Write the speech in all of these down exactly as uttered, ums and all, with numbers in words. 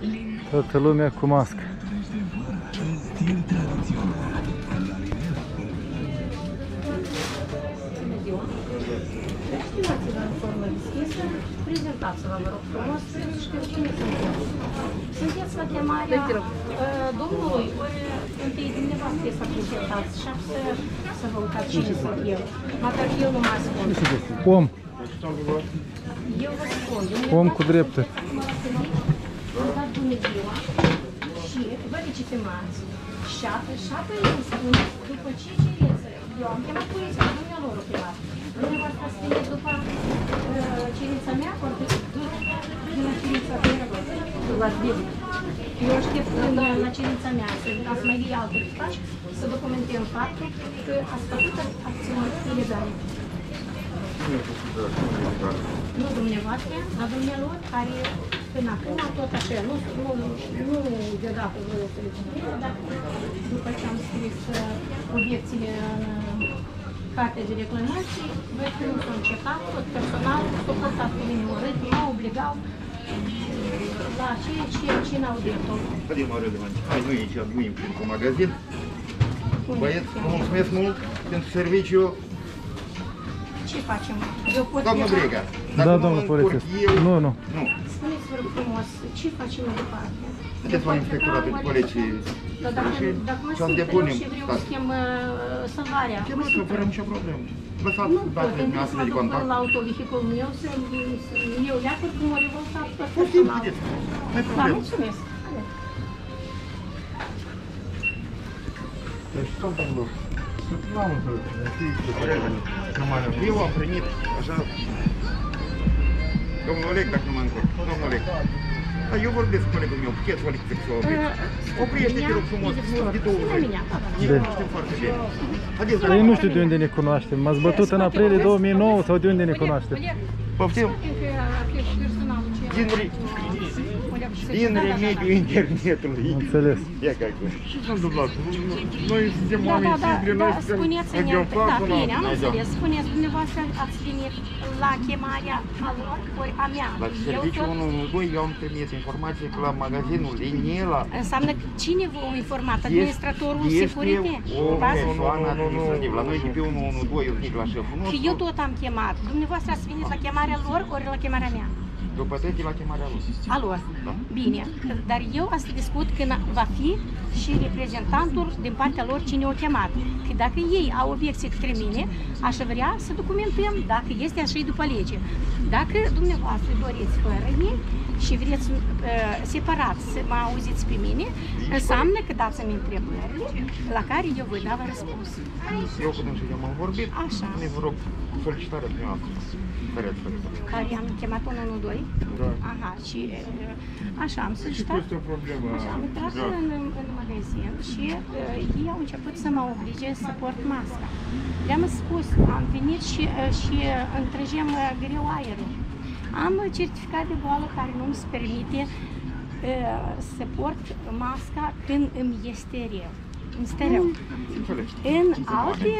Toată lumea cu mască. Exprimați-vă în formă deschisă, prezentați-vă, vă rog frumos, știu cine sunteți. Sunteți la chemarea domnului, ori întâi dumneavoastră trebuie să prezentați și să, să vă uitați cine sunt eu. Măcar eu nu mă ascund. Om. Eu vă spun. Om cu drepturi. Am dat bună ziua și vă legitimați. Șapă, șapă îmi spune, după ce cereți, eu am chemat poliția, nu mi-a lor chemat. Dumneavoastră ați venit după uh, cerința mea, ori din la cerința mea, l-ați venit. Eu aștept până la cerința mea să dați mai de alte pași, să documentăm faptul că ați făcut acțiuni ilegale. Nu dumneavoastră, dar dumnealor care până acum tot așa, nu, nu, nu deodată vreau să le cumpăr, dar după ce am scris uh, obiecțiile în uh, cartea de reclamații, văd că nu s-au încetat, tot personal, s-au păsat cu mine urât, m-au obligat la ceea ce, ce n-au dreptul. Haide, mă râd, hai, nu ieși, nu intri cu magazin. Băieți, vă mulțumesc mult pentru serviciu. Ce facem? Eu pot Doamnă Brega, Da, domnul polițist. Nu, nu. Nu. Spuneți-vă rog frumos, ce facem mai departe? Haideți la inspectoratul de poliție și să depunem și vreau să chem salvarea. Chemați-o fără nicio problemă. Lăsați datele noastre de contact. La autovehiculul meu, eu leacuri cum o revoltat pe Poftim, personal. haideți. Nu-i Da, problemă. mulțumesc. Deci, domnul, n-am înțeles. Eu am primit, așa, domnul Oleg, dacă nu mă încurc, domnul Oleg. Dar eu vorbesc cu colegul meu, puteți Oleg sexual. Oprește-te, rog frumos, sunt de două ori. Ne cunoaștem foarte bine. Haideți, Ei nu știu de unde ne cunoaștem. M-ați bătut în aprilie două mii nouă sau de unde ne cunoaștem? poftim. Din, re... din remediul internetului. Înțeles. Ia ca cum. Ce s-a întâmplat? Noi suntem Da, oameni da, da, simpli, da, noi suntem spuneți-ne, da, bine, am înțeles, spuneți, dumneavoastră ați venit la chemarea a lor, ori a mea. La serviciul unu unu doi eu am trimis informații că la magazinul Liniela Înseamnă că cine v-a informat? Administratorul Securite? o persoană administrativă. La noi de pe unu unu doi eu zic la șeful Că nostru. eu tot am chemat. Dumneavoastră ați venit la chemarea lor, ori la chemarea mea? După trece la chemarea lui. A lor. Da. Bine. Dar eu am să discut când va fi și reprezentantul din partea lor cine o chemat. Că dacă ei au obiecții către mine, aș vrea să documentăm dacă este așa și după lege. Dacă dumneavoastră doriți fără ei și vreți uh, separat să mă auziți pe mine, înseamnă că dați-mi întrebările la care eu voi da răspuns. Eu cu dânsul eu m-am vorbit. Așa. Ne vă rog solicitarea dumneavoastră. Care ați făcut? Care am chemat unu unu doi? Da. Aha, și uh, așa am Și solicitat. este o problemă. Așa, am intrat Da. în, în magazin și uh, ei au început să mă oblige să port masca. Le-am spus, am venit și, uh, și uh, întregem uh, greu aerul. Am certificat de boală care nu îmi permite uh, să port masca când îmi este rău. Îmi este rău. În alte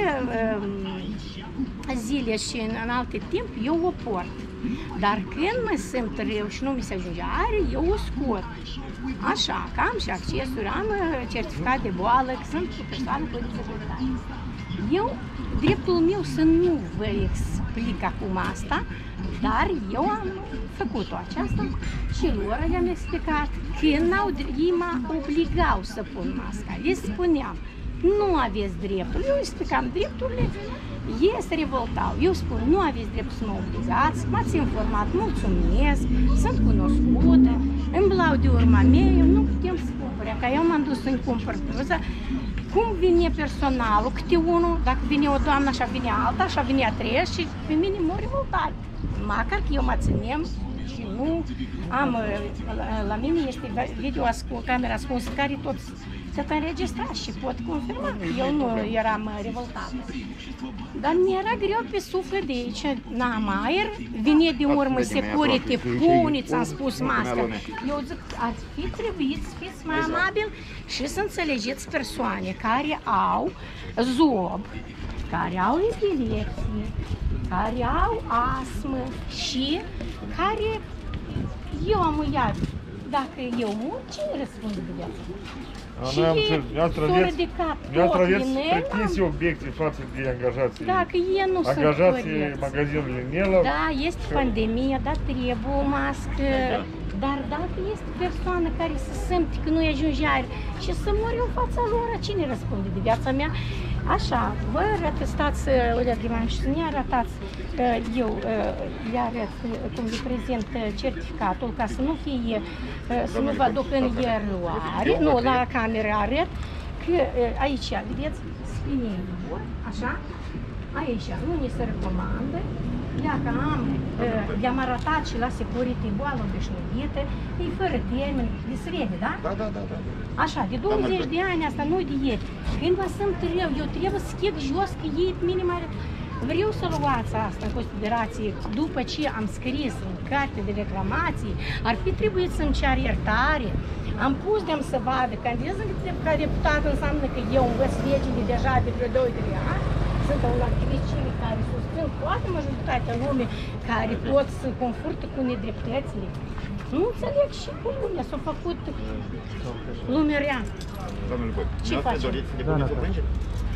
uh, zile și în, în alte timp eu o port. Dar când mă simt rău și nu mi se ajunge aer, eu o scot. Așa, că am și accesuri, am certificat de boală, că sunt cu persoane cu dizabilitate. Eu, dreptul meu să nu vă explic acum asta, dar eu am făcut-o aceasta și lor le-am explicat că ei mă obligau să pun masca. Le spuneam, nu aveți dreptul. Eu explicam drepturile, ei se revoltau. Eu spun, nu aveți dreptul să mă obligați, m-ați informat, mulțumesc, sunt cunoscută, îmi blau de urma mea, eu nu putem să cumpăr. Că eu m-am dus să-mi cumpăr bruză. Cum vine personalul, câte unul, dacă vine o doamnă, așa vine alta, așa vine a treia și pe mine mă revoltat. Măcar că eu mă ținem și nu am, la, la mine este video ascuns, camera ascunsă, care tot se înregistrat și pot confirma că eu nu eram revoltată. Dar mi-era greu pe suflet de aici, n-am aer, vine de urmă security, puneți, am spus masca. Eu zic, ați fi trebuit să fiți mai amabil și să înțelegeți persoane care au zob, care au epilepsie, care au astmă și care eu am uitat dacă eu mor, cine răspunde de viață? Și Она ei завтра s-au aveți, ridicat завтра tot aveți din el, pretinții obiecții față de angajații. dacă ei nu sunt Angajații corecți. magazinului Nelă. Da, este pandemie, da, trebuie o mască, dar dacă este persoană care se simte că nu-i ajunge aer și să mori în fața lor, cine răspunde de viața mea? Așa, vă arăt, stați, Olea Griman, și să ne arătați, eu le arăt cum le prezint certificatul, ca să nu fie, să nu vă duc în eroare, nu, la cameră arăt, că aici, vedeți, spinelul, așa, aici nu ni se recomandă, dacă am, i-am arătat și la security boală obișnuită, e fără termen, de srede, da? Da, da, da, da. Așa, de douăzeci de ani asta nu de ieri. Când vă simt rău, eu trebuie să chec jos că ei minim are... Vreau să luați asta în considerație după ce am scris în carte de reclamații, ar fi trebuit să-mi cer iertare. Am pus de-am să vadă, candidez ca deputat înseamnă că eu învăț legile deja de vreo doi trei ani. Sunt un activist civic care susțin toată majoritatea lumii care pot să confruntă cu nedreptățile. Nu înțeleg și cu lumea, s-a făcut lumea rea. Domnule Băi, Ce noastră facem? doriți să Da, depuneți o da. plângere?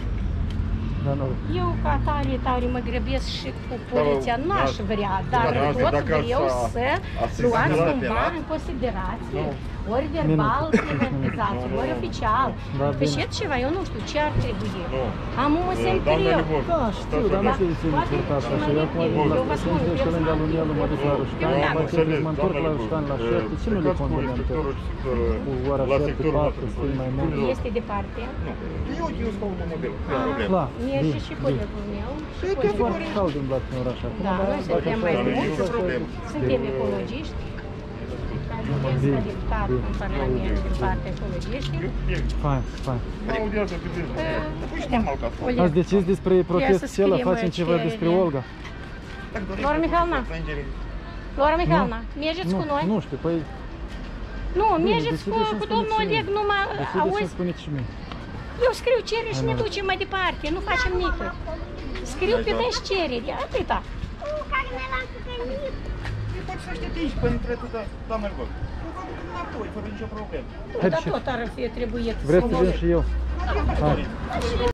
Da, nu. Eu ca tare, tare mă grăbesc și cu poliția n-aș vrea, dar da, tot dacă vreau ați- să ați luați semnalat cumva penal? în considerație, Nu. ori verbal, privatizație, Nu, ori nu. oficial. Da, Păi bine. și ceva, eu nu știu ce ar trebui. Nu. Am un simt Doamna rău. Libor, Da, știu, dar nu știu de ce Poate mi certați și așa. mai Eu acum bine, la eu vă spun, sunt eu pe lângă sunt- lui Nelu, mă duc la Rușcan, Eu mai trebuie să mă întorc la Rușcan la șapte. Ce nu le conveneam pe cu ora la șapte, sectorul patru, stăi mai mult? Este departe. Nu. Eu, eu stau automobil, nu e Ah, problemă. Da, Merge bine, și bine. colegul meu. și Păi, colegul te-am meu. Cald în în oraș acum, Da, dar noi dacă suntem mai așa, mulți. nicio Nicio problemă. Suntem ecologiști. Vedeți ca deputat în Parlament din partea ecologiștilor. Fain, fain. Audiază pe zi. Păi și normal ca să- Ați decis despre protestul să acela, scriem facem ceva cerere. despre Olga? Dacă doriți Laura să Mihailna. depuneți o plângere, Laura Mihailna, mergeți Nu, cu noi? nu știu, păi Nu, bine, mergeți cu, decideți să-mi cu spuneți domnul și mie. Oleg, numai decideți să-mi auzi, spuneți și mie. eu scriu cereri și Hai, ne mă. ducem mai departe, nu facem nimic. Scriu pe deci cereri, atâta. îi poți să aștepți până între tu, doamnă Băi. Înapoi, fără nicio problemă. Dar tot ar fi trebuit Vreți să să vin și eu? Hai. Hai.